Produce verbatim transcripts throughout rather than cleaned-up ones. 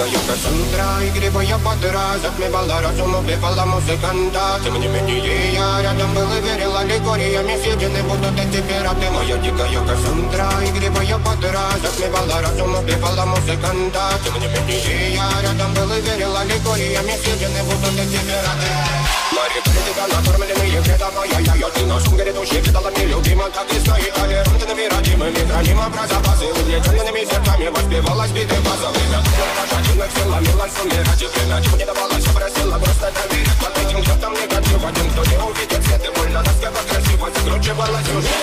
дикая Кассандра, игривая подра, затмевала разум, убивала музыканта. Тем не менее я рядом был и верил аллегориями, съедены будут эти пираты. Моя дикая Кассандра, игривая подра, затмевала разум, убивала музыканта. Тем не менее я рядом был и верил аллегориями, съедены будут эти пираты. Мари, тебя накормленные предавая я, я, ты нашим грядущий кидала мне любима, так и стоит толерантными, родимыми, хранимо про запасы, увлеченными сердцами воспевалась биты база. Время пожатинных сил ломилась в уме ради время, чего не давалось, просила просто доверить. Под этим кто-то негатив, один, кто не увидит свет и больно, насколько красиво закручивалась сюжет.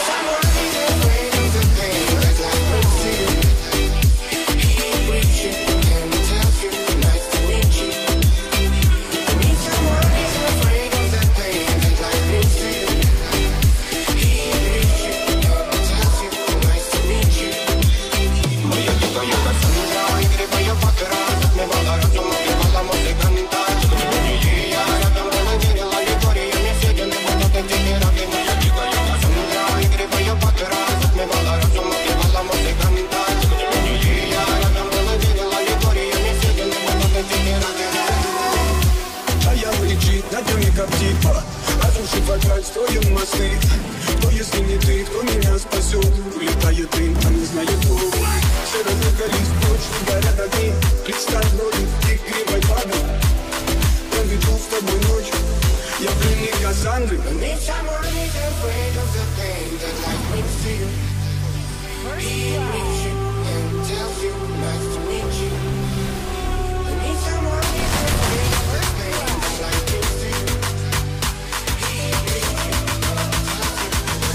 Строим мосты. Кто, если не ты, кто меня спасет? Улетает дым, а не знает кто. Все разыгрались, точно горят огни. Представь роли игривой пады. Проведу с тобой ночь. Я пленник Кассандры.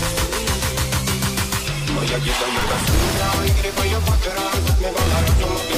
Моя дикая Кассандра, игривая подра, затмевала разум.